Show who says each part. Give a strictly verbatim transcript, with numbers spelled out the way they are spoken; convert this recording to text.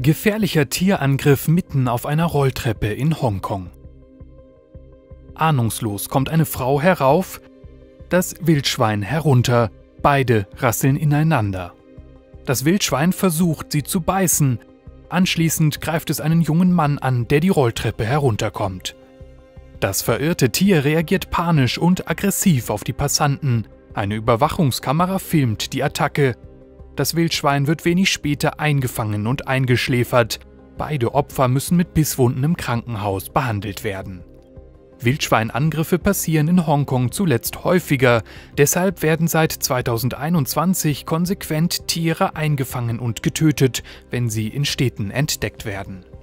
Speaker 1: Gefährlicher Tierangriff mitten auf einer Rolltreppe in Hongkong. Ahnungslos kommt eine Frau herauf, das Wildschwein herunter, beide rasseln ineinander. Das Wildschwein versucht, sie zu beißen, anschließend greift es einen jungen Mann an, der die Rolltreppe herunterkommt. Das verirrte Tier reagiert panisch und aggressiv auf die Passanten. Eine Überwachungskamera filmt die Attacke. Das Wildschwein wird wenig später eingefangen und eingeschläfert. Beide Opfer müssen mit Bisswunden im Krankenhaus behandelt werden. Wildschweinangriffe passieren in Hongkong zuletzt häufiger, deshalb werden seit zweitausendeinundzwanzig konsequent Tiere eingefangen und getötet, wenn sie in Städten entdeckt werden.